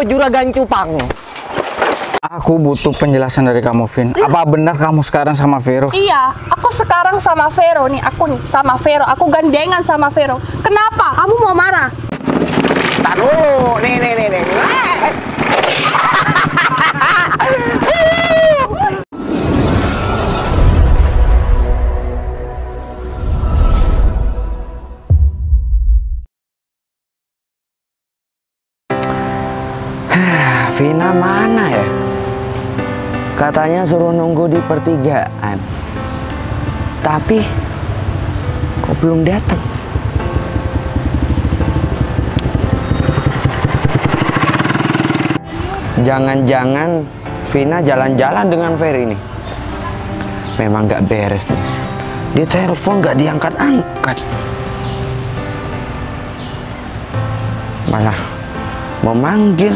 juragan cupang. Aku butuh penjelasan dari kamu, Vin. Apa benar kamu sekarang sama Vero? Iya, aku sekarang sama Vero nih. Aku nih sama Vero. Aku gandengan sama Vero. Kenapa? Kamu mau marah? Tak dulu, nih. Vina mana ya? Katanya suruh nunggu di pertigaan. Tapi kok belum datang? Jangan-jangan Vina jalan-jalan dengan Ferry nih. Memang gak beres nih. Dia telepon gak diangkat-angkat. Malah memanggil.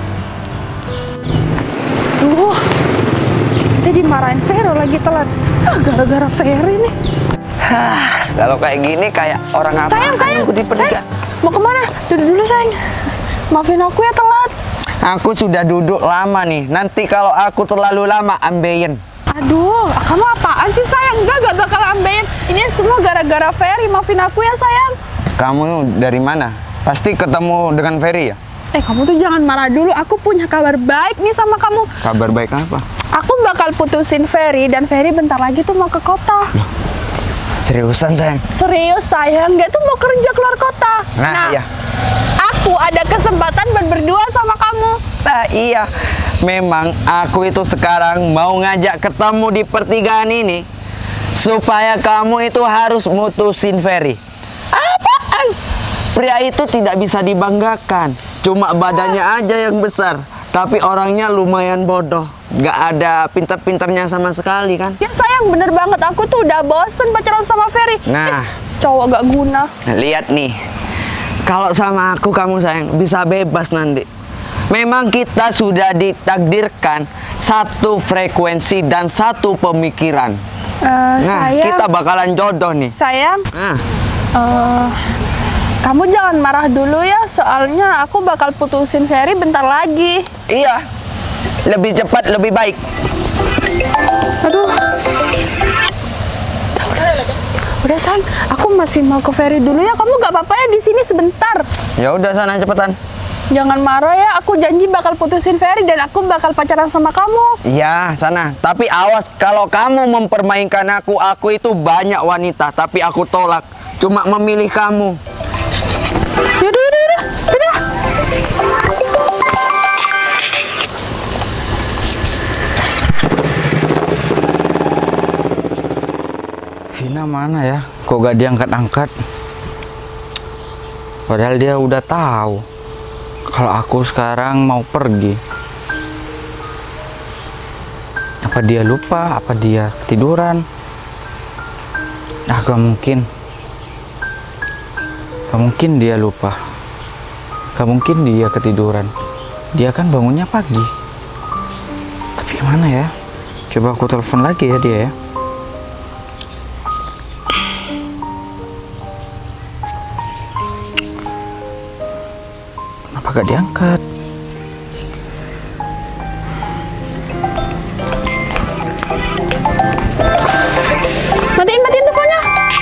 Dia dimarahin Vero lagi telat. Gara-gara Ferry nih. Kalau kayak gini kayak orang apa? Sayang, di pertigaan. Mau kemana? Duduk dulu sayang. Maafin aku ya telat. Aku sudah duduk lama nih. Nanti kalau aku terlalu lama ambeien. Aduh, kamu apaan sih sayang? Gak bakal ambeien. Ini semua gara-gara Ferry. Maafin aku ya sayang. Kamu dari mana? Pasti ketemu dengan Ferry ya? Kamu tuh jangan marah dulu. Aku punya kabar baik nih sama kamu. Kabar baik apa? Aku bakal putusin Ferry dan Ferry bentar lagi tuh mau ke kota. Seriusan sayang? Serius sayang, dia tuh mau kerja keluar kota. Nah iya. Aku ada kesempatan berdua sama kamu. Nah iya. Memang aku itu sekarang mau ngajak ketemu di pertigaan ini supaya kamu itu harus mutusin Ferry. Apaan? Pria itu tidak bisa dibanggakan. Cuma badannya aja yang besar, tapi orangnya lumayan bodoh. Gak ada pinter-pinternya sama sekali kan? Ya sayang, bener banget. Aku tuh udah bosen pacaran sama Ferry. Nah, cowok gak guna. Lihat nih, kalau sama aku kamu sayang bisa bebas nanti. Memang kita sudah ditakdirkan satu frekuensi dan satu pemikiran. Nah, sayang, kita bakalan jodoh nih. Sayang, Nah. Kamu jangan marah dulu ya, soalnya aku bakal putusin Ferry bentar lagi. Iya, lebih cepat lebih baik. Aduh. Udah sayang, aku masih mau ke Ferry dulu ya. Kamu gak apa-apa ya di sini sebentar. Ya udah sana cepetan. Jangan marah ya, aku janji bakal putusin Ferry dan aku bakal pacaran sama kamu. Iya, sana. Tapi awas kalau kamu mempermainkan aku itu banyak wanita, tapi aku tolak. Cuma memilih kamu. Yaudah. Vina mana ya? Kok gak diangkat-angkat? Padahal dia udah tahu kalau aku sekarang mau pergi. Apa dia lupa? Apa dia tiduran? Gak mungkin. Gak mungkin dia lupa. Gak mungkin dia ketiduran. Dia kan bangunnya pagi. Tapi kemana ya? Coba aku telepon lagi ya dia ya. Kenapa gak diangkat? Matiin teleponnya.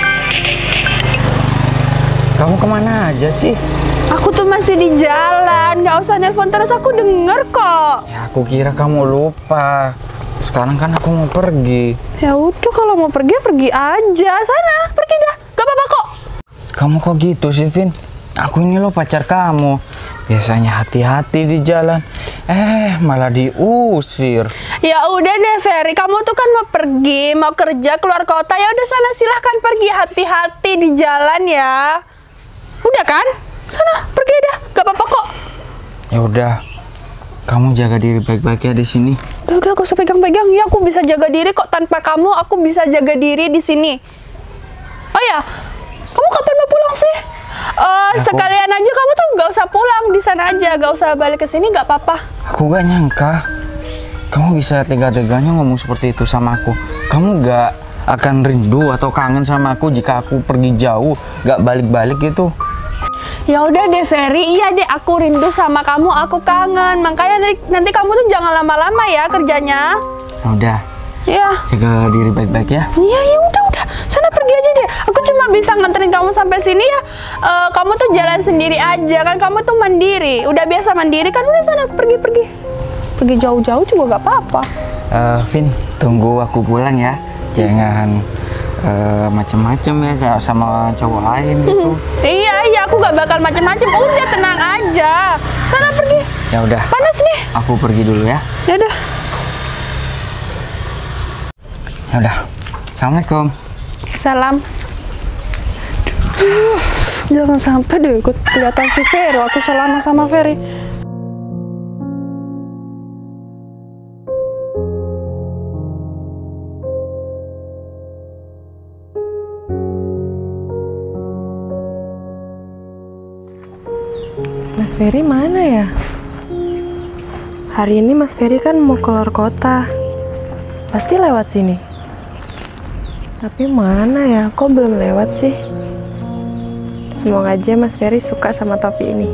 Kamu kemana aja sih? Aku tuh masih di jalan, nggak usah nelpon terus, aku denger kok. Ya aku kira kamu lupa. Sekarang kan aku mau pergi. Ya udah, kalau mau pergi pergi aja. Sana, pergi dah. Gak apa-apa kok. Kamu kok gitu sih, Vin? Aku ini loh pacar kamu. Biasanya hati-hati di jalan. Malah diusir. Ya udah deh Ferry, kamu tuh kan mau pergi, mau kerja keluar kota. Ya udah sana, silahkan pergi, hati-hati di jalan ya. Udah kan? Sana, pergi dah. Gak apa-apa kok. Ya udah. Kamu jaga diri baik-baik ya di sini. Udah, gak usah pegang-pegang. Ya, aku bisa jaga diri kok. Tanpa kamu, aku bisa jaga diri di sini. Oh ya, kamu kapan mau pulang sih? Sekalian aja kamu tuh gak usah pulang, di sana aja, gak usah balik ke sini, gak apa-apa. Aku gak nyangka kamu bisa tega-teganya ngomong seperti itu sama aku. Kamu gak akan rindu atau kangen sama aku jika aku pergi jauh, gak balik-balik gitu? Ya udah deh Ferry, iya deh aku rindu sama kamu, aku kangen. Makanya nanti kamu tuh jangan lama-lama ya kerjanya. Ya udah, Iya. jaga diri baik-baik ya. Iya, ya udah. Sana pergi aja deh. Aku cuma bisa nganterin kamu sampai sini ya. Kamu tuh jalan sendiri aja kan, kamu tuh mandiri. Udah biasa mandiri kan, udah sana pergi. Pergi jauh-jauh juga gak apa-apa. Vin, tunggu aku pulang ya. Jangan macem-macem ya sama cowok lain gitu. Iya, aku gak bakal macem-macem. Udah tenang aja. Sana pergi. Ya udah. Panas nih. Aku pergi dulu ya. Ya udah. Ya udah. Assalamualaikum. Salam. Jangan sampai deh ikut kelihatan si Vero. Aku selama sama Ferry. Mas Ferry mana ya? Hari ini Mas Ferry kan mau keluar kota. Pasti lewat sini. Tapi mana ya? Kok belum lewat sih? Semoga aja Mas Ferry suka sama topi ini.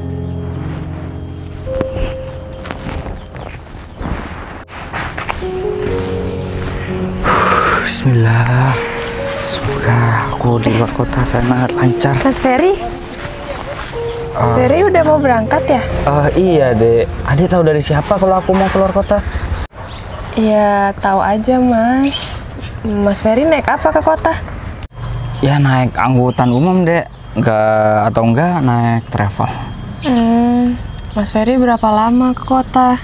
Bismillah. Semoga aku di luar kota sana lancar. Mas Ferry? Mas Ferry udah mau berangkat ya? Iya dek. Adik tahu dari siapa kalau aku mau keluar kota? Ya tahu aja Mas. Mas Ferry naik apa ke kota? Ya naik angkutan umum dek. Enggak naik travel. Mas Ferry berapa lama ke kota?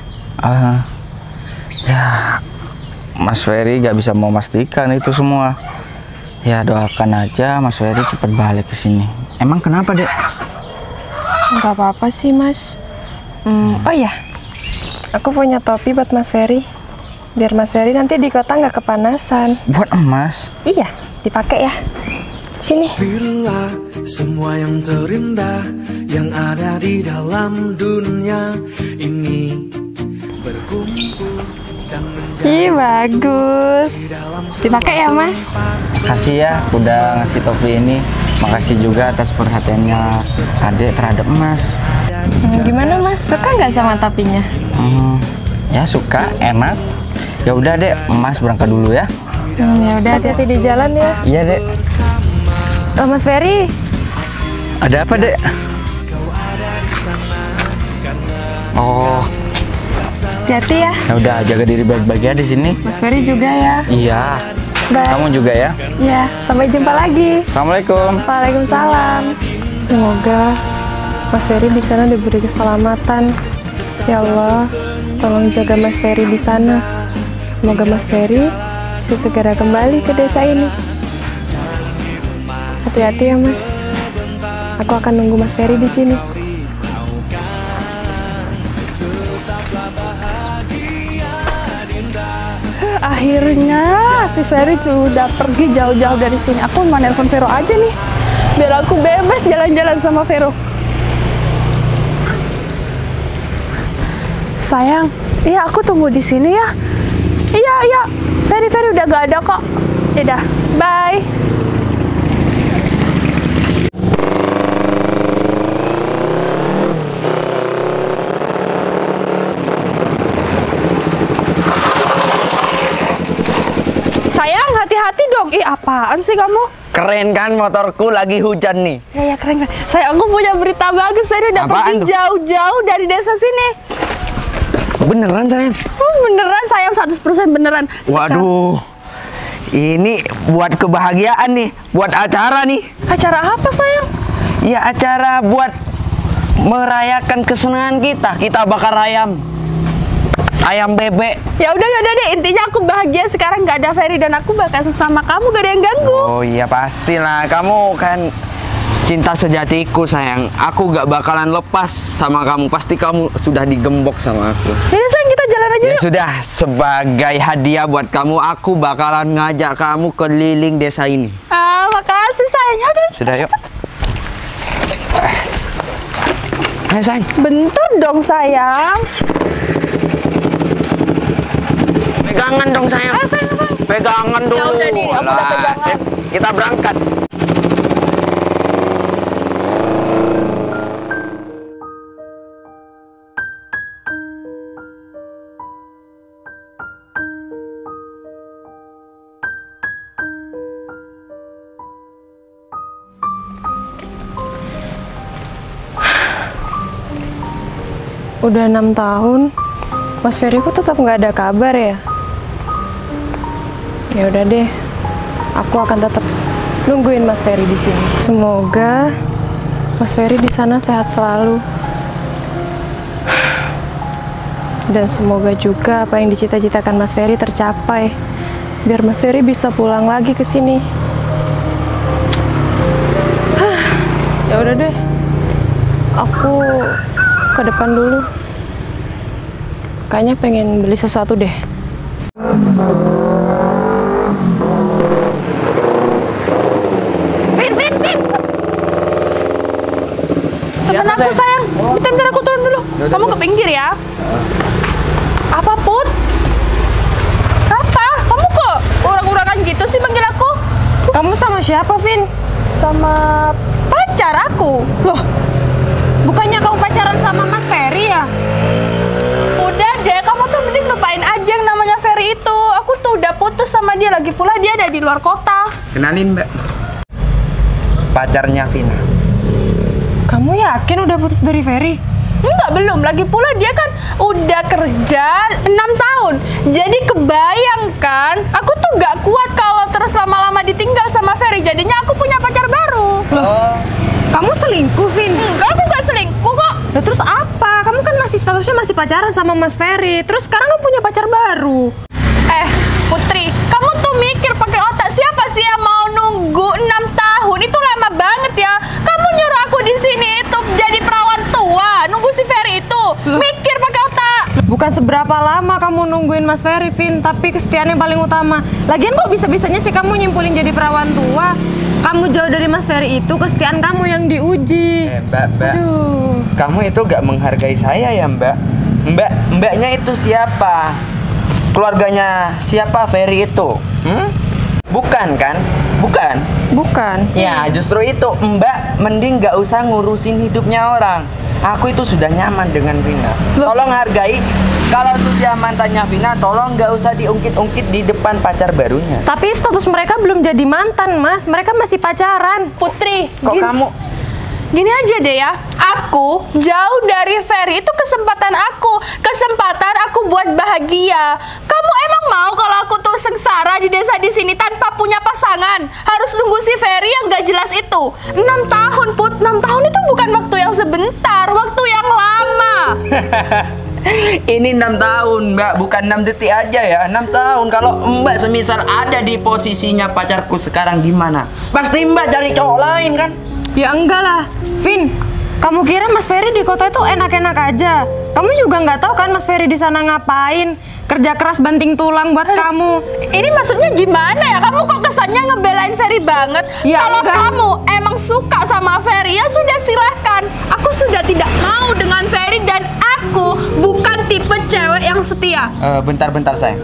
Ya Mas Ferry gak bisa memastikan itu semua. Ya doakan aja Mas Ferry cepat balik ke sini. Emang kenapa dek? Nggak apa-apa sih Mas. Oh ya, aku punya topi buat Mas Ferry. Biar Mas Ferry nanti di kota nggak kepanasan. Buat emas? Iya, dipakai ya. Sini. Bila semua yang terindah yang ada di dalam dunia ini berkumpul dan Ih, bagus. Dipakai ya Mas. Makasih ya udah ngasih topi ini. Makasih juga atas perhatiannya adek terhadap emas. Gimana Mas? Suka nggak sama topinya? Ya suka, enak. Ya udah dek, emas berangkat dulu ya. Ya udah, hati-hati di jalan ya. Iya dek. Mas Ferry, Ada apa dek? Oh, hati-hati ya. ya udah jaga diri baik-baik ya di sini. Mas Ferry juga ya. Iya. Bye. Kamu juga ya. Ya, sampai jumpa lagi. Assalamualaikum. Waalaikumsalam. Semoga Mas Ferry di sana diberi keselamatan. Ya Allah, tolong jaga Mas Ferry di sana. Semoga Mas Ferry bisa segera kembali ke desa ini. Hati-hati ya Mas. Aku akan nunggu Mas Ferry di sini. Akhirnya si Ferry sudah pergi jauh-jauh dari sini. Aku mau nelpon Vero aja nih, biar aku bebas jalan-jalan sama Vero. Sayang, iya aku tunggu di sini ya. Iya, Ferry udah gak ada kok. Yaudah, bye. Sayang, hati-hati dong. Ih, apaan sih kamu? Keren kan motorku lagi hujan nih. Ya, keren. Sayang, aku punya berita bagus. Ferry udah Apaan pergi tuh? jauh-jauh dari desa sini. Beneran sayang? Beneran, sayang 100% beneran. Waduh, ini buat kebahagiaan nih, buat acara nih. Acara apa, sayang? Ya acara buat merayakan kesenangan kita. Kita bakar ayam bebek. Ya udah deh, intinya aku bahagia sekarang gak ada Ferry dan aku bakal sama kamu, gak ada yang ganggu. Oh iya pastilah, kamu kan cinta sejatiku sayang. Aku gak bakalan lepas sama kamu. Pasti kamu sudah digembok sama aku. Yaudah sayang, kita jalan aja Ya yuk. sudah, sebagai hadiah buat kamu, aku bakalan ngajak kamu keliling desa ini. Makasih sayang. Yaudah. Sudah yuk. Ayo sayang. Bentar dong sayang. Pegangan dong sayang. Ayo sayang. Pegangan dulu. Ya udah nih, aku udah Alah, pegangan. sip. Kita berangkat. Udah 6 tahun, Mas Ferry kok tetap nggak ada kabar ya? Ya udah deh, aku akan tetap nungguin Mas Ferry di sini. Semoga Mas Ferry di sana sehat selalu. Dan semoga juga apa yang dicita-citakan Mas Ferry tercapai. Biar Mas Ferry bisa pulang lagi ke sini. Ya udah deh, aku ke depan dulu. Kayaknya pengen beli sesuatu deh. Temen aku sayang, bentar aku turun dulu. Kamu ke pinggir ya. Apa Put? Apa? Kamu kok urak-urakan gitu sih manggil aku? Kamu sama siapa, Vin? Sama pacar aku. Loh, bukannya kamu pacaran sama Mas Ferry ya? Udah deh, kamu tuh mending lupain aja yang namanya Ferry itu. Aku tuh udah putus sama dia, lagi pula dia ada di luar kota. Kenalin Mbak, pacarnya Vina. Kamu yakin udah putus dari Ferry? Enggak, belum. Lagi pula dia kan udah kerja 6 tahun. Jadi kebayangkan, aku tuh gak kuat kalau terus lama-lama ditinggal sama Ferry. Jadinya aku punya pacar baru. Loh, kamu selingkuh, Vin? Enggak, aku gak selingkuh kok. Nah, terus apa? Kamu kan masih statusnya masih pacaran sama Mas Ferry. Terus sekarang kamu punya pacar baru. Putri, kamu tuh mikir pakai otak. Siapa sih yang mau nunggu 6 tahun? Itu lama banget ya. Kamu nyuruh aku di sini itu jadi perawan tua, nunggu si Ferry itu. Mikir pakai otak. Bukan seberapa lama kamu nungguin Mas Ferry, Vin, tapi kesetiaan yang paling utama. Lagian kok bisa-bisanya sih kamu nyimpulin jadi perawan tua? Kamu jauh dari Mas Ferry itu kesetiaan kamu yang diuji. Mbak, Aduh. kamu itu gak menghargai saya ya Mbak? Mbaknya itu siapa? Keluarganya siapa Ferry itu? Bukan kan? Bukan? Bukan. Ya justru itu Mbak mending gak usah ngurusin hidupnya orang. Aku itu sudah nyaman dengan Vina. Tolong hargai. Kalau sudah mantannya Vina, tolong gak usah diungkit-ungkit di depan pacar barunya. Tapi status mereka belum jadi mantan, Mas. Mereka masih pacaran. Putri, Kok kamu? gini aja deh ya. Aku jauh dari Ferry, itu kesempatan aku. Kesempatan aku buat bahagia. Kamu emang mau kalau aku tuh sengsara di desa di sini tanpa punya pasangan? Harus nunggu si Ferry yang gak jelas itu. 6 tahun, Put. 6 tahun itu bukan waktu yang sebentar, waktu yang lama. Ini 6 tahun Mbak, bukan 6 detik aja ya. 6 tahun. Kalau Mbak semisal ada di posisinya pacarku sekarang gimana? Pasti Mbak cari cowok lain kan? Ya enggak lah, Vin. Kamu kira Mas Ferry di kota itu enak-enak aja? Kamu juga nggak tahu kan Mas Ferry di sana ngapain? Kerja keras banting tulang buat kamu. Ini maksudnya gimana ya? Kamu kok kesannya ngebelain Ferry banget? Ya, kalau enggak. kamu emang suka sama Ferry, ya sudah silahkan. Aku sudah tidak mau dengan Ferry dan aku bukan tipe cewek yang setia. Bentar-bentar sayang.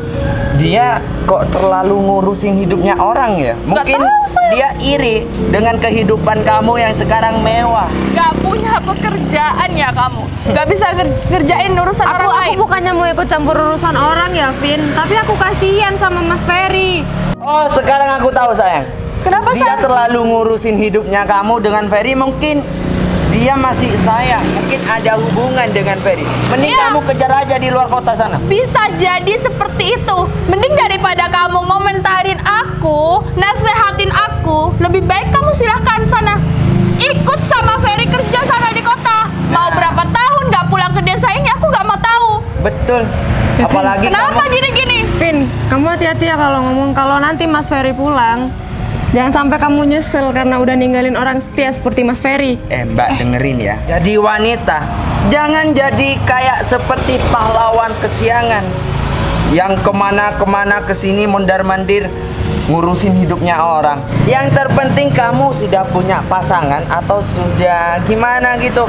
Dia kok terlalu ngurusin hidupnya orang ya? Mungkin tahu, sayang. dia iri dengan kehidupan kamu yang sekarang mewah. Gak punya pekerjaan ya kamu? Gak bisa ngerjain urusan orang lain? Aku bukannya mau ikut campur urusan orang ya, Vin. Tapi aku kasihan sama Mas Ferry. Oh, sekarang aku tahu sayang. Kenapa Dia sayang? terlalu ngurusin hidupnya kamu dengan Ferry. Mungkin dia masih sayang, mungkin ada hubungan dengan Ferry. Mending Iya. kamu kejar aja di luar kota sana. Bisa jadi seperti itu. Mending daripada kamu ngomentarin aku, nasehatin aku, lebih baik kamu silahkan sana. Ikut sama Ferry kerja sana di kota. Mau berapa tahun gak pulang ke desa ini, aku gak mau tahu. Betul. Apalagi Kenapa kamu gini-gini? Vin, kamu hati-hati ya kalau ngomong. Kalau nanti Mas Ferry pulang, jangan sampai kamu nyesel karena udah ninggalin orang setia seperti Mas Ferry. Mbak dengerin ya. Jadi wanita, jangan jadi kayak seperti pahlawan kesiangan yang kemana-kemana kesini mondar-mandir ngurusin hidupnya orang. Yang terpenting kamu sudah punya pasangan atau sudah gimana gitu,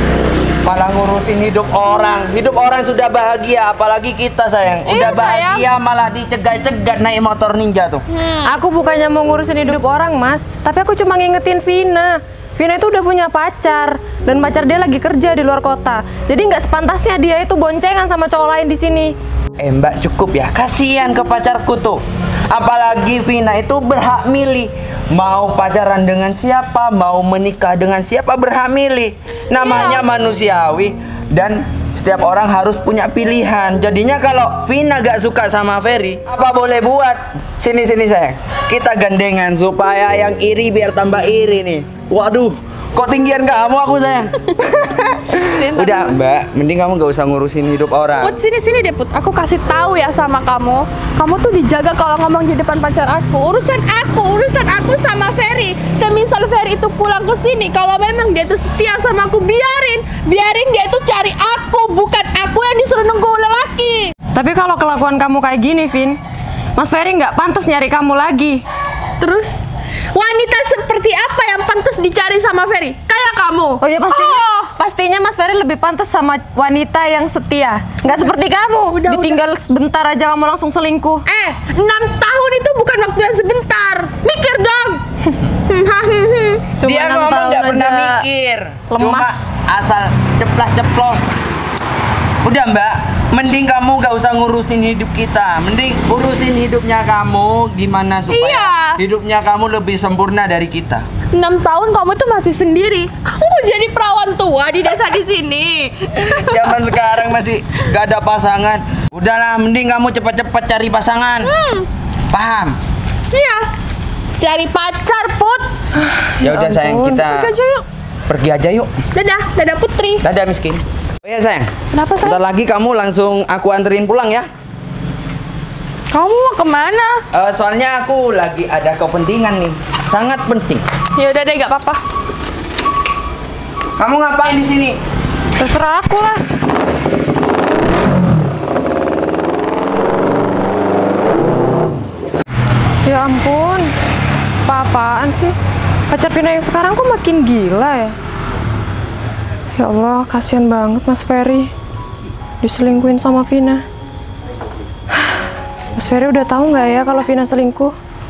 malah ngurusin hidup orang. Hidup orang sudah bahagia, apalagi kita sayang. Iya, Udah sayang. bahagia malah dicegat-cegat naik motor ninja tuh. Aku bukannya mau ngurusin hidup orang, Mas. Tapi aku cuma ngingetin Vina. Vina itu udah punya pacar. Dan pacar dia lagi kerja di luar kota. Jadi nggak sepantasnya dia itu boncengan sama cowok lain di sini. Mbak cukup ya, kasihan ke pacarku tuh. Apalagi Vina itu berhak milih mau pacaran dengan siapa, mau menikah dengan siapa, berhak milih. Namanya manusiawi dan Setiap orang harus punya pilihan. Jadinya kalau Vina gak suka sama Ferry, apa boleh buat? Sini sayang. Kita gandengan supaya yang iri biar tambah iri nih. Waduh, kok tinggian kamu aku sayang? Udah Mbak, mending kamu gak usah ngurusin hidup orang. Put, sini deh Put. Aku kasih tahu ya sama kamu. Kamu tuh dijaga kalau ngomong di depan pacar aku. Urusan aku sama Ferry. Semisal Ferry itu pulang ke sini, kalau memang dia tuh setia sama aku, biarin dia tuh cari aku, bukan aku yang disuruh nunggu lelaki. Tapi kalau kelakuan kamu kayak gini, Vin, Mas Ferry nggak pantas nyari kamu lagi. Terus wanita seperti apa yang pantas dicari sama Ferry? Kayak kamu. Oh ya pastinya Mas Ferry lebih pantas sama wanita yang setia. Nggak seperti kamu. Ditinggal sebentar aja kamu langsung selingkuh. 6 tahun itu bukan waktu yang sebentar. Mikir dong. Dia ngomong nggak pernah mikir, cuma asal ceplas-ceplos. Udah Mbak, mending kamu gak usah ngurusin hidup kita. Mending urusin hidupnya kamu, gimana supaya hidupnya kamu lebih sempurna dari kita. 6 tahun kamu tuh masih sendiri. Kamu mau jadi perawan tua di desa di sini. Zaman sekarang masih gak ada pasangan. Udahlah, mending kamu cepat-cepat cari pasangan. Paham? Iya. Cari pacar, Put. Ya udah sayang, kita pergi aja yuk. Dadah Putri. Dadah miskin. Oh ya sayang. Kenapa sayang? Bentar lagi kamu langsung aku anterin pulang ya. Kamu mau kemana? Soalnya aku lagi ada kepentingan nih, sangat penting. Ya udah deh, gak apa-apa. Kamu ngapain di sini? Terserah aku lah. Ya ampun, apa-apaan sih? Pacar Vina yang sekarang kok makin gila ya? Ya Allah, kasihan banget Mas Ferry diselingkuhin sama Vina. Mas Ferry udah tahu nggak ya kalau Vina selingkuh?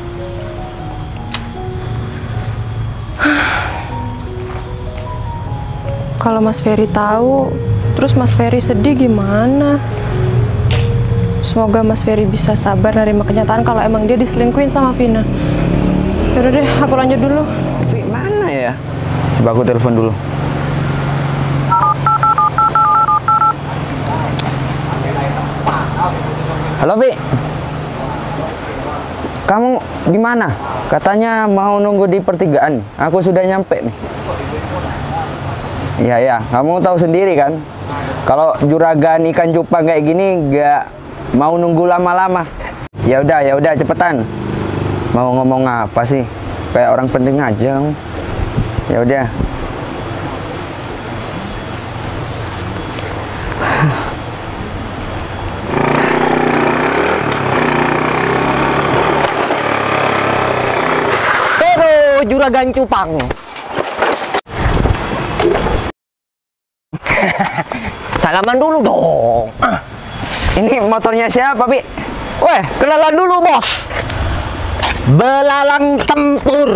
Kalau Mas Ferry tahu, terus Mas Ferry sedih gimana? Semoga Mas Ferry bisa sabar nerima kenyataan kalau emang dia diselingkuhin sama Vina. Yaudah deh, aku lanjut dulu. Vi, mana ya? Coba aku telepon dulu. Halo Vi, kamu di mana? Katanya mau nunggu di pertigaan. Aku sudah nyampe nih. Iya, kamu tahu sendiri kan, kalau juragan ikan cupang kayak gini nggak mau nunggu lama-lama. Ya udah cepetan. Mau ngomong apa sih? Kayak orang penting aja. Ya udah. Juragan cupang. Salaman dulu dong. Ini motornya siapa, Bi? Weh, kenalan dulu, Bos. Belalang tempur.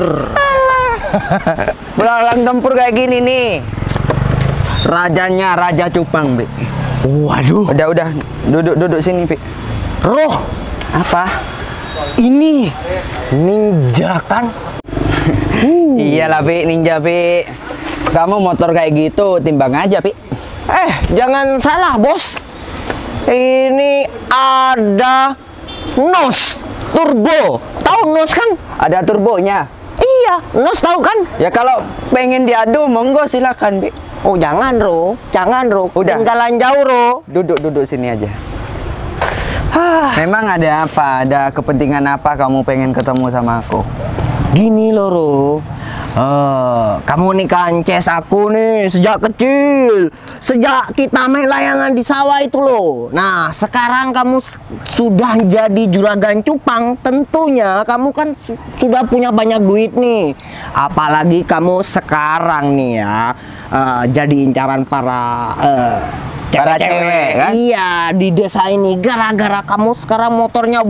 Belalang tempur kayak gini nih. Rajanya Raja Cupang, Bi. Waduh. Udah, duduk sini, Bi. Roh, Apa? ini ninja kan? Iyalah, Bi, ninja, Bi. Kamu motor kayak gitu, timbang aja, Pi. Jangan salah, Bos. Ini ada NOS turbo. Tahu NOS kan? Ada turbonya. Iya, NOS tahu kan? Ya kalau pengen diadu, monggo silakan, Bi. Oh, jangan, Ro. Udah. Ketinggalan jauh, Ro. Duduk sini aja. Memang ada apa? Ada kepentingan apa kamu pengen ketemu sama aku? Gini loh, Ro. Kamu nih kan ces aku nih sejak kecil. Sejak kita main layangan di sawah itu loh. Nah, sekarang kamu sudah jadi juragan cupang. Tentunya kamu kan sudah punya banyak duit nih. Apalagi kamu sekarang nih ya, jadi incaran para cewek kan? Iya, di desa ini gara-gara kamu sekarang motornya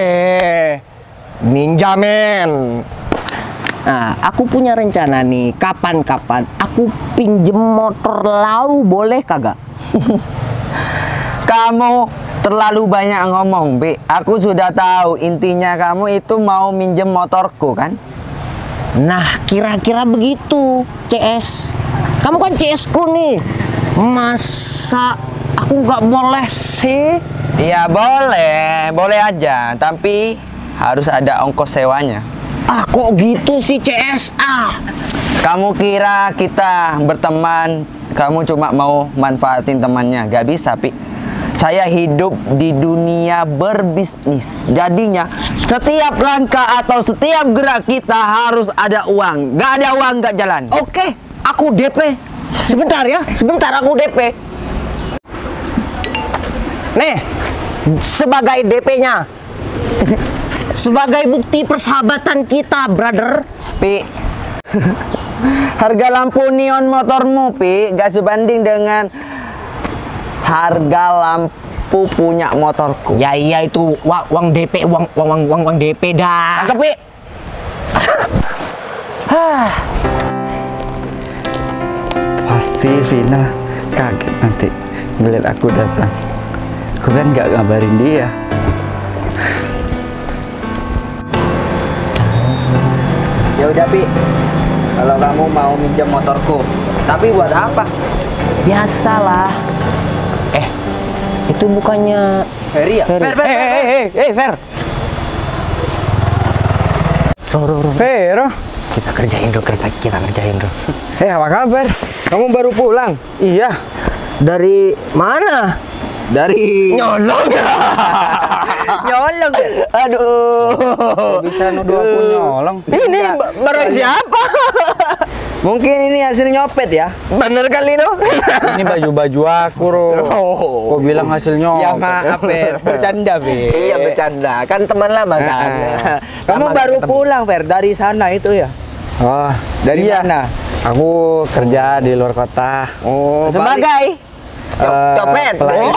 Ninja Man. Nah, aku punya rencana nih, kapan-kapan aku pinjem motor lau, boleh kagak? Kamu terlalu banyak ngomong, Bi. Aku sudah tahu intinya kamu itu mau minjem motorku, kan? Nah, kira-kira begitu, CS. Kamu kan CS ku nih. Masa Aku nggak boleh sih. Iya boleh, boleh aja. Tapi harus ada ongkos sewanya. Ah, kok gitu sih CSA? Kamu kira kita berteman, kamu cuma mau manfaatin temannya? Gak bisa, Pi. Saya hidup di dunia berbisnis. Jadinya setiap langkah atau setiap gerak kita harus ada uang. Gak ada uang gak jalan. Oke, aku DP. Sebentar ya, sebentar aku DP. Nih, sebagai DP-nya. Sebagai bukti persahabatan kita, brother. Pi, harga lampu neon motormu, Pi, gak sebanding dengan harga lampu punya motorku. Ya iya itu uang DP, uang DP dah. Tangkep, Pi. Pasti Vina kaget nanti ngeliat aku datang. Aku kan nggak ngabarin dia. Ya udah, Pi. Kalau kamu mau minjem motorku, tapi buat apa? Biasalah. Itu bukannya Ferry ya? Ferry. Fer. Vero, Kita kerjain dulu, kita kerjain dulu. apa kabar? Kamu baru pulang? Iya. Dari mana? Dari Nyolong ya. nyolong ya? Aduh. Bisa nuduh aku nyolong? Ini barang siapa? Mungkin ini hasil nyopet ya? Bener kali no? Ini baju-baju aku, Ro. Kok bilang hasil nyolong? Ya maaf, Fer. Bercanda, Fer. Iya bercanda, kan teman lama kan. Kamu Lama baru ketemu. pulang, Fer, dari sana itu ya? Oh, Dari iya. mana? Aku kerja di luar kota. Oh, Sebagai copet. pelayan.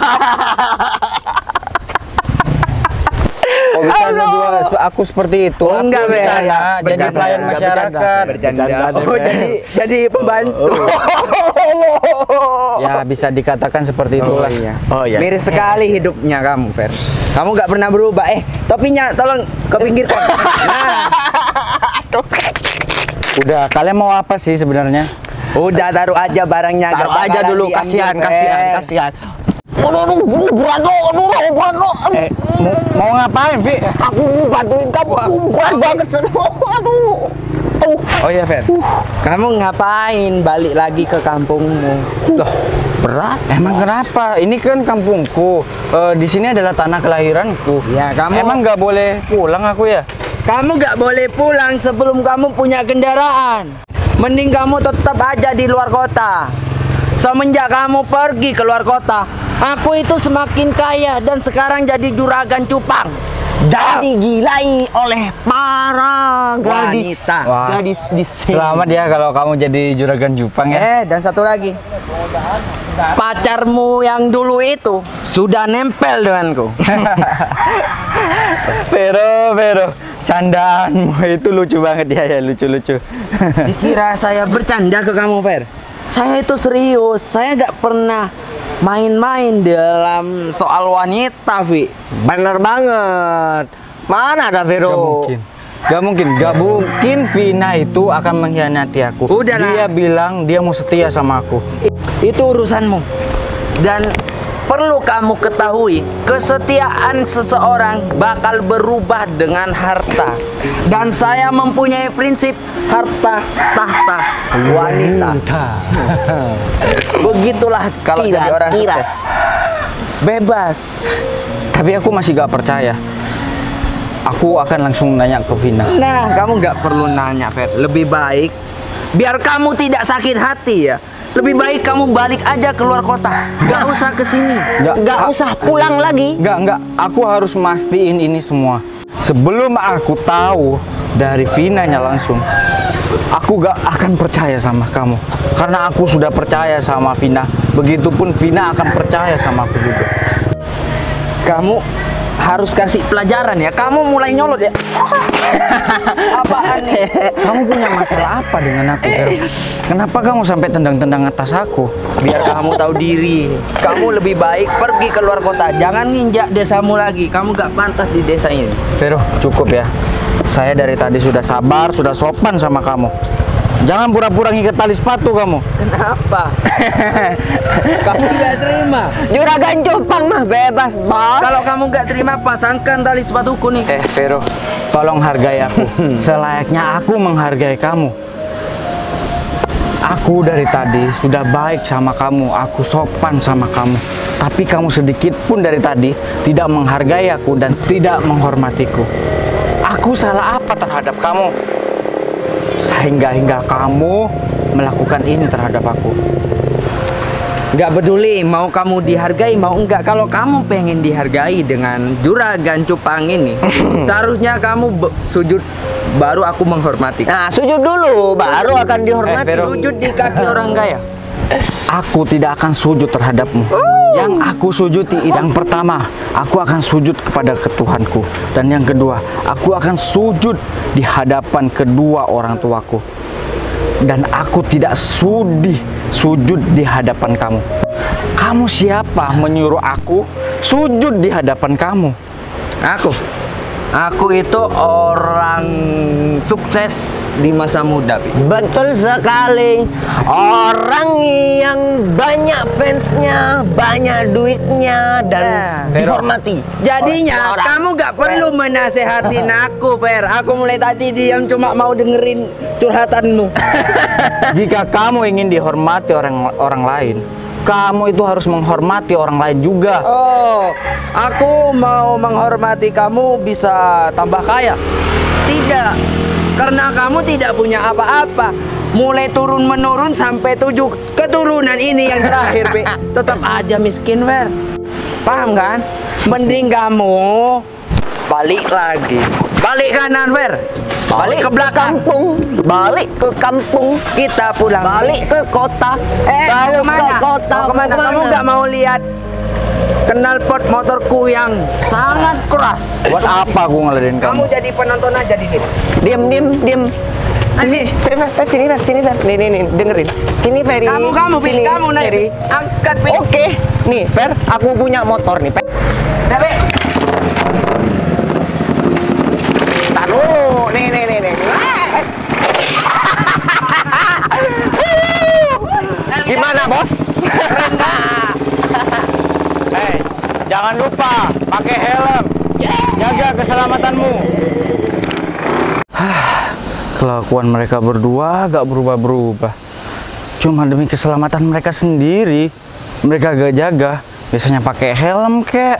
Kok bisa nuduh aku seperti itu? Oh, enggak, Aku di Fer. sana jadi pelayan masyarakat. Bercanda. Oh, jadi pembantu. Ya bisa dikatakan seperti itulah. Oh iya. Miris sekali hidupnya kamu, Fer. Kamu nggak pernah berubah. Topinya tolong ke pinggirkan. Nah, Udah, kalian mau apa sih sebenarnya? udah taruh aja barangnya. Taruh nggak aja bakalan dulu, diambil, kasihan, Fer. kasihan. Aduh, Brando. Mau ngapain, Vi? Aku mau bantuin kamu, berat banget. Aduh. Oh iya, Fer. Kamu ngapain balik lagi ke kampungmu? Loh, berat? Emang kenapa? Ini kan kampungku. Di sini adalah tanah kelahiranku. Ya, kamu- Emang nggak boleh pulang aku ya? Kamu nggak boleh pulang sebelum kamu punya kendaraan. Mending kamu tetap aja di luar kota. Semenjak kamu pergi ke luar kota, aku itu semakin kaya dan sekarang jadi juragan cupang. Dan digilai oleh para gadis. Wanita. Wah. Gadis di sini. Selamat ya kalau kamu jadi juragan Jupang ya. Dan satu lagi. Pacarmu yang dulu itu sudah nempel denganku. Vero, candaanmu itu lucu banget ya, lucu-lucu. Dikira saya bercanda ke kamu, Fer? Saya itu serius. Saya nggak pernah main-main dalam soal wanita, Vi. Bener banget. Mana ada Vero? Gak mungkin Vina itu akan mengkhianati aku. Udahlah. Dia bilang dia mau setia sama aku. Itu urusanmu. Dan perlu kamu ketahui, kesetiaan seseorang bakal berubah dengan harta. Dan saya mempunyai prinsip harta tahta wanita. Begitulah kalau jadi orang Kira-kira. sukses. Bebas. Tapi aku masih gak percaya. Aku akan langsung nanya ke Vina. Nah, kamu nggak perlu nanya, Fer. Lebih baik biar kamu tidak sakit hati ya. Lebih baik kamu balik aja keluar kota. Gak usah ke sini. Nggak usah pulang lagi. Enggak. Aku harus mastiin ini semua. Sebelum aku tahu dari Vinanya langsung, aku gak akan percaya sama kamu. Karena aku sudah percaya sama Vina. Begitupun Vina akan percaya sama aku juga. Kamu harus kasih pelajaran ya. Kamu mulai nyolot ya. Apaan nih? Kamu punya masalah apa dengan aku, Vero? Kenapa kamu sampai tendang-tendang atas aku? Biar kamu tahu diri. Kamu lebih baik pergi ke luar kota. Jangan nginjak desamu lagi. Kamu gak pantas di desa ini. Vero, cukup ya. Saya dari tadi sudah sabar, sudah sopan sama kamu. Jangan pura-pura ngikat tali sepatu kamu. Kenapa? Kamu nggak terima? Juragan Cupang mah bebas, bos. Kalau kamu nggak terima, pasangkan tali sepatuku nih. Vero, tolong hargai aku. Selayaknya aku menghargai kamu. Aku dari tadi sudah baik sama kamu, aku sopan sama kamu. Tapi kamu sedikit pun dari tadi tidak menghargai aku dan tidak menghormatiku. Aku salah apa terhadap kamu? Hingga kamu melakukan ini terhadap aku. Nggak peduli mau kamu dihargai mau enggak. Kalau kamu pengen dihargai dengan Juragan Cupang ini, seharusnya kamu sujud baru aku menghormati. Nah, sujud dulu baru akan dihormati. Vero. Sujud di kaki orang kaya. Aku tidak akan sujud terhadapmu. Yang aku sujudi, yang pertama, aku akan sujud kepada Tuhanku. Dan yang kedua, aku akan sujud di hadapan kedua orang tuaku. Dan aku tidak sudi sujud di hadapan kamu. Kamu siapa menyuruh aku sujud di hadapan kamu? Aku itu orang sukses di masa muda, Pi. Betul sekali. Orang yang banyak fansnya, banyak duitnya, dan dihormati. Jadinya Orang. kamu gak perlu menasehatin aku, Fer. Aku mulai tadi diam cuma mau dengerin curhatanmu. Jika kamu ingin dihormati orang lain, kamu itu harus menghormati orang lain juga. Oh, aku mau menghormati kamu bisa tambah kaya. Tidak, karena kamu tidak punya apa-apa. Mulai turun-menurun sampai 7 keturunan ini yang terakhir, Be. Tetap aja miskin, Fer. Paham kan? Mending kamu balik lagi. Balik kanan, Fer. Balik ke belakang. Balik ke kampung. Kita pulang. Balik ke kota. Mau kemana? Ke kota. Mau kemana? Kamu nggak mau lihat knalpot motorku yang sangat keras? Buat apa aku ngeladenin kamu? Kamu jadi penonton aja di sini. Diam. Sini, Fer. Nih, dengerin. Sini, Ferry. Kamu, Pi. Sini, Kamu naik. Ferry. Angkat, Pi. Oke. Nih, Fer, aku punya motor nih, Fer. Nah, Pi. Tar dulu. Nih. Gimana, Bos? Hei, jangan lupa pakai helm. Jaga keselamatanmu. Kelakuan mereka berdua gak berubah-berubah. Cuma demi keselamatan mereka sendiri, mereka gak jaga. Biasanya pakai helm kek.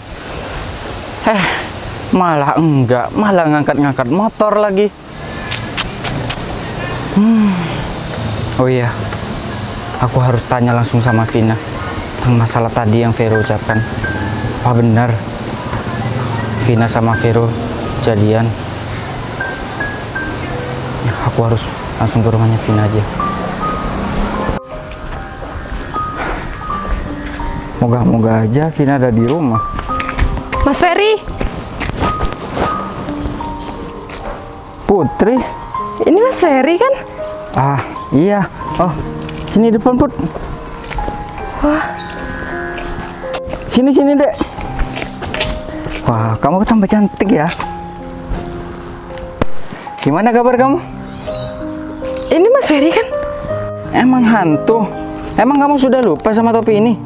Malah enggak, malah ngangkat-ngangkat motor lagi. Oh iya, aku harus tanya langsung sama Vina tentang masalah tadi yang Vero ucapkan. Apa benar Vina sama Vero jadian? Ya, aku harus langsung ke rumahnya Vina aja. Moga-moga aja Vina ada di rumah. Mas Ferry, Putri? ini Mas Ferry kan? Ah, iya. Oh, sini depan, Put. Wah, Sini, Dek. Wah, kamu tambah cantik ya. Gimana kabar kamu? ini Mas Ferry kan? Emang hantu? Emang kamu sudah lupa sama topi ini?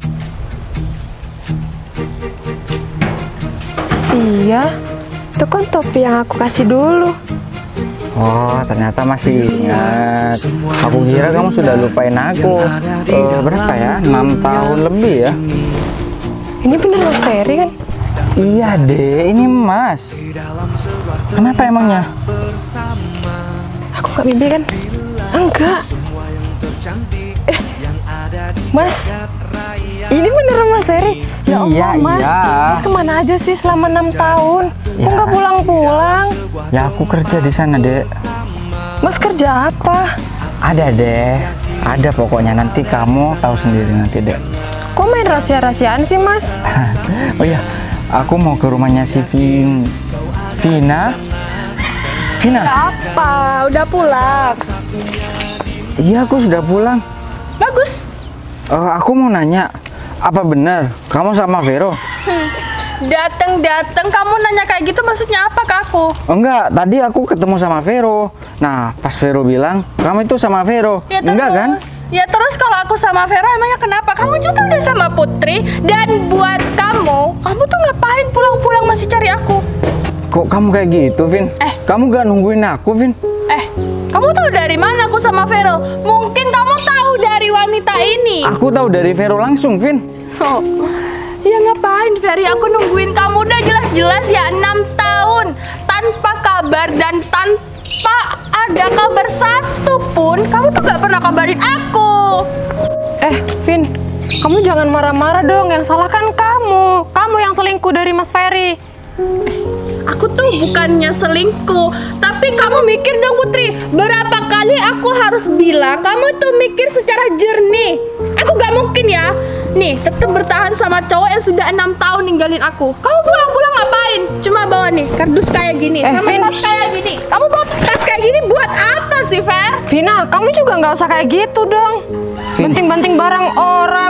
Iya, itu kan topi yang aku kasih dulu. Oh, ternyata masih ingat. Aku kira kamu sudah lupain aku. Berapa ya? 6 tahun lebih ya? Ini bener Mas Ferry kan? Iya deh, ini Mas. Kenapa emangnya? Aku gak mimpi kan? Enggak. Mas, ini beneran Mas Ferry? Ya Allah, Iya, Mas. iya. Mas kemana aja sih selama 6 tahun? Kok Ya. nggak pulang-pulang? Ya aku kerja di sana, Dek. Mas kerja apa? Ada deh, ada pokoknya, nanti kamu tahu sendiri nanti, Dek. Kok main rahasia-rahasiaan sih, Mas? Oh iya, aku mau ke rumahnya si Vina. Apa? Udah pulang? Iya, aku sudah pulang. Bagus. Aku mau nanya, apa benar kamu sama Vero? Dateng kamu nanya kayak gitu maksudnya apa ke aku? Enggak, tadi aku ketemu sama Vero. Nah, pas Vero bilang, kamu itu sama Vero. Ya terus, Enggak kan? Ya terus kalau aku sama Vero emangnya kenapa? Kamu juga udah sama Putri. Dan buat kamu tuh ngapain pulang-pulang masih cari aku? Kok kamu kayak gitu, Vin? Kamu gak nungguin aku, Vin? Kamu tahu dari mana aku sama Vero? Mungkin kamu tahu dari wanita ini. Aku tahu dari Vero langsung, Vin. Oh, ya ngapain Ferry? Aku nungguin kamu udah jelas-jelas ya 6 tahun tanpa kabar dan tanpa ada kabar satu pun. Kamu tuh gak pernah kabarin aku. Vin, kamu jangan marah-marah dong. Yang salah kan kamu. Kamu yang selingkuh dari Mas Ferry. Aku tuh bukannya selingkuh, tapi kamu mikir dong Putri, berapa kali aku harus bilang kamu tuh mikir secara jernih. Aku gak mungkin ya nih tetap bertahan sama cowok yang sudah 6 tahun ninggalin aku. Kamu pulang-pulang ngapain? Cuma bawa nih kardus kayak gini, sama Vin. tas kayak gini. Kamu bawa tas kayak gini buat apa sih, Fer? Vina, kamu juga nggak usah kayak gitu dong. Banting-banting barang orang.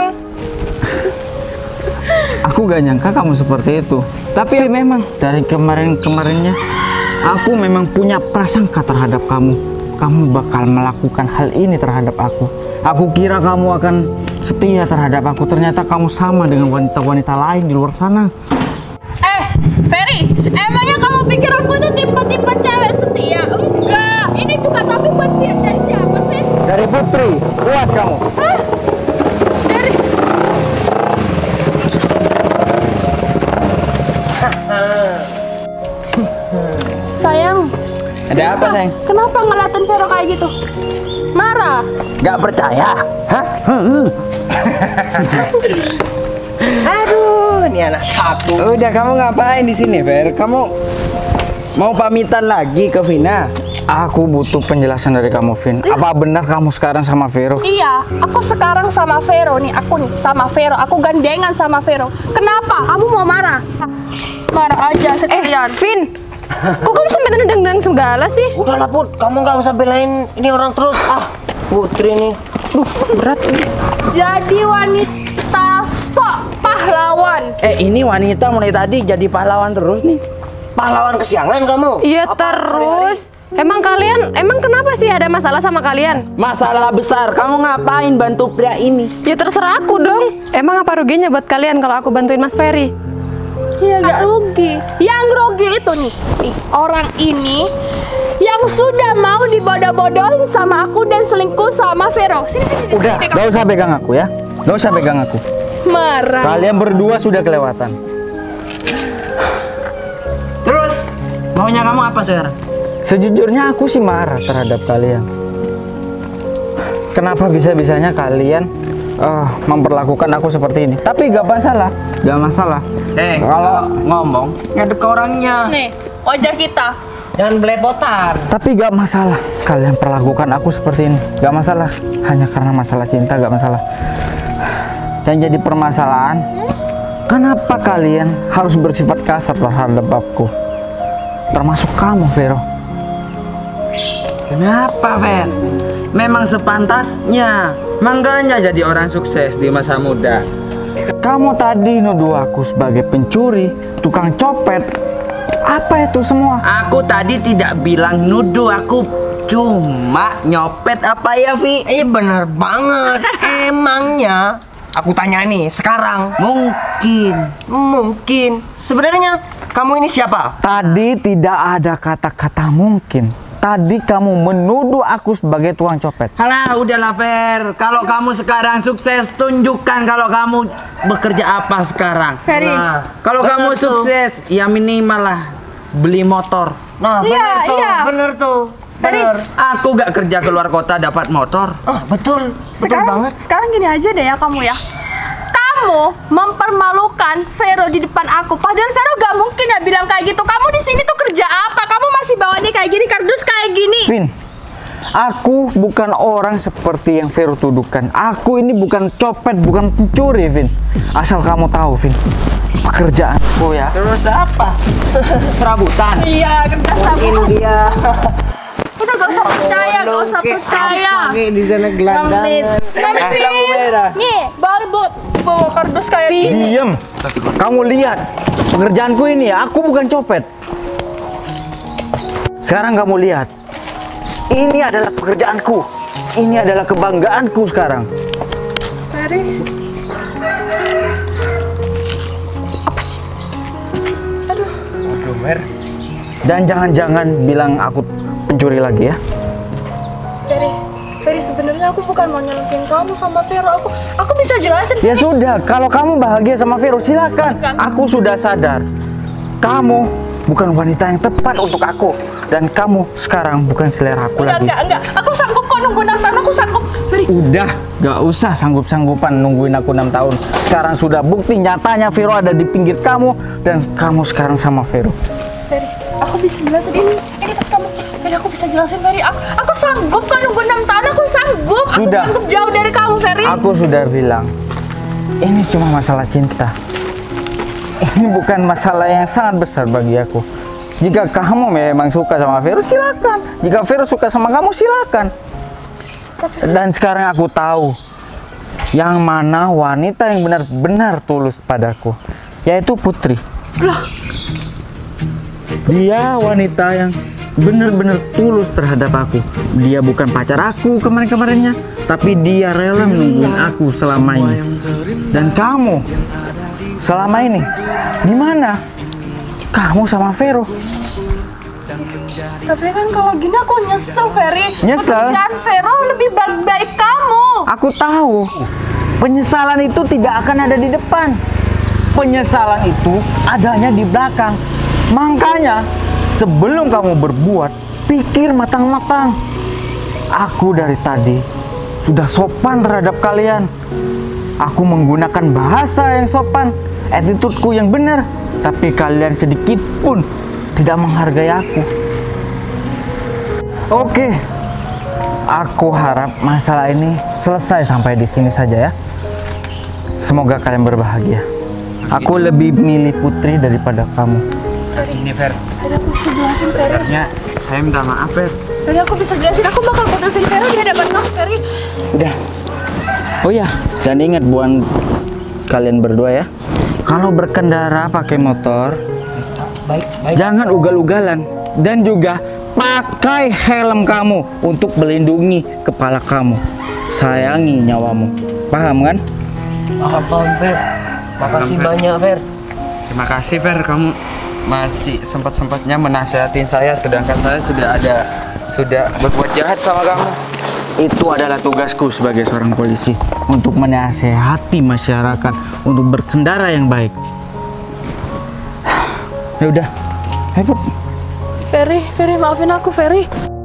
Aku gak nyangka kamu seperti itu. Tapi memang dari kemarin-kemarinnya aku memang punya prasangka terhadap kamu. Kamu bakal melakukan hal ini terhadap aku. Aku kira kamu akan setia terhadap aku. Ternyata kamu sama dengan wanita-wanita lain di luar sana. Ferry, emangnya kamu pikir aku tuh tipe-tipe cewek setia? Enggak, ini juga tapi buat dari siapa sih? Dari Putri, puas kamu. Dari sayang. Ada apa, sayang? Kenapa ngeliatin Vero kayak gitu? Marah? Gak percaya? Hah? Aduh, ini anak satu. Udah, kamu ngapain di sini, Ver? Kamu mau pamitan lagi ke Vina? Aku butuh penjelasan dari kamu, Vin. Apa benar kamu sekarang sama Vero? Iya, aku sekarang sama Vero nih. Aku nih sama Vero. Aku gandengan sama Vero. Kenapa? Kamu mau marah? Marah aja sekalian. Vin, kok kamu sampai nendang-nendang segala sih? Udahlah Put, kamu nggak usah belain ini orang terus. Putri nih. Berat. Jadi wanita sok pahlawan. Ini wanita mulai tadi jadi pahlawan terus nih. Pahlawan kesiangan kamu. Iya Apa, terus. Emang kenapa sih ada masalah sama kalian? Masalah besar, kamu ngapain bantu pria ini? Ya terserah aku dong. Emang apa ruginya buat kalian kalau aku bantuin Mas Ferry? Iya gak rugi. Yang rugi itu nih orang ini yang sudah mau dibodoh-bodohin sama aku dan selingkuh sama Vero. Sini. Udah, gak usah pegang aku ya. Gak usah pegang aku. Marah. Kalian berdua sudah kelewatan. Terus, maunya kamu apa sekarang? Sejujurnya aku sih marah terhadap kalian. Kenapa bisa-bisanya kalian memperlakukan aku seperti ini? Tapi gak masalah, gak masalah. Kalau ngomong, ngadep ke orangnya. Nih, wajah kita. Jangan belepotan. Tapi gak masalah kalian perlakukan aku seperti ini. Gak masalah, hanya karena masalah cinta, gak masalah. Yang jadi permasalahan, kenapa kalian harus bersifat kasar terhadap aku? Termasuk kamu, Vero. Kenapa, Fen? Memang sepantasnya. Makanya jadi orang sukses di masa muda. Kamu tadi nuduh aku sebagai pencuri, tukang copet. Apa itu semua? Aku tadi tidak bilang nuduh, aku cuma nyopet apa ya, Vi? Bener banget. Emangnya aku tanya nih sekarang. Mungkin. Sebenarnya kamu ini siapa? Tadi tidak ada kata-kata mungkin. Tadi kamu menuduh aku sebagai tukang copet. Halah, udahlah, Fer. Kalau kamu sekarang sukses, tunjukkan kalau kamu bekerja apa sekarang. Ferry. Kalau kamu sukses, ya minimal lah beli motor. Nah, bener tuh. Ferry. Aku gak kerja keluar kota dapat motor. Betul banget. Sekarang gini aja deh ya kamu ya. Kamu mempermalukan Vero di depan aku. Padahal Vero gak mungkin ya bilang kayak gitu. Kamu di sini tuh kerja apa? Kamu masih bawanya kayak gini, kardus kayak gini. Vin, aku bukan orang seperti yang Vero tuduhkan. Aku ini bukan copet, bukan pencuri, Vin. Asal kamu tahu, Vin, pekerjaanku ya. Terus apa? Serabutan. Iya, kerja sama. Dia Udah gak usah percaya, gak usah percaya. pakai di sana gelandangan. Nih, bawa kardus kayak Diam. Kamu lihat pekerjaanku ini ya, aku bukan copet. Sekarang kamu lihat. Ini adalah pekerjaanku. Ini adalah kebanggaanku sekarang. Ferry. Aduh, Mer. Dan jangan-jangan bilang aku pencuri lagi ya. Ferry, sebenarnya aku bukan mau nyelengkin kamu sama Vero. Aku bisa jelasin. Ya sudah, kalau kamu bahagia sama Vero silakan. Aku sudah sadar. Kamu bukan wanita yang tepat untuk aku. Dan kamu sekarang bukan selera aku lagi. Enggak. Aku sanggup kok nunggu 6 tahun. Aku sanggup. Ferry. Udah, gak usah sanggup-sanggupan nungguin aku 6 tahun. Sekarang sudah bukti nyatanya Vero ada di pinggir kamu. Dan kamu sekarang sama Vero. Ferry, aku bisa jelasin ini pas kamu. Ferry, aku bisa jelasin Ferry. Aku sanggup kan nunggu 6 tahun. Aku sanggup. Aku Sudah. sanggup jauh dari kamu Ferry. Aku sudah bilang, ini cuma masalah cinta. Ini bukan masalah yang sangat besar bagi aku. Jika kamu memang suka sama Vero, silakan. Jika Vero suka sama kamu, silakan. Dan sekarang aku tahu yang mana wanita yang benar-benar tulus padaku, yaitu Putri. Loh. Dia wanita yang benar-benar tulus terhadap aku. Dia bukan pacar aku kemarin-kemarinnya, tapi dia rela menungguin aku selama ini. Dan kamu selama ini di mana? Kamu sama Vero. Tapi kan kalau gini aku nyesel Ferry. Nyesel? Pekerjaan Vero lebih baik kamu. Aku tahu penyesalan itu tidak akan ada di depan. Penyesalan itu adanya di belakang. Makanya sebelum kamu berbuat, pikir matang-matang. Aku dari tadi sudah sopan terhadap kalian. Aku menggunakan bahasa yang sopan, attitude-ku yang benar. Tapi kalian sedikit pun tidak menghargai aku. Oke, aku harap masalah ini selesai sampai di sini saja ya. Semoga kalian berbahagia. Aku lebih milih Putri daripada kamu. Ini Fer, Ferry, aku bisa jelasin Ferry. sebenarnya saya minta maaf Fer. Ferry, aku bisa jelasin. Aku bakal putusin Vero di hadapan kamu Ferry. Udah. Oh ya, dan ingat buat kalian berdua ya. Kalau berkendara pakai motor, jangan ugal-ugalan. Dan juga pakai helm kamu untuk melindungi kepala kamu. Sayangi nyawamu. Paham kan? Paham, Fer. Makasih banyak, Fer. Terima kasih Fer, kamu masih sempat-sempatnya menasehatin saya, sedangkan saya sudah berbuat jahat sama kamu. Itu adalah tugasku sebagai seorang polisi, untuk menasehati masyarakat untuk berkendara yang baik. Ya udah, ayo Put. Ferry, maafin aku Ferry.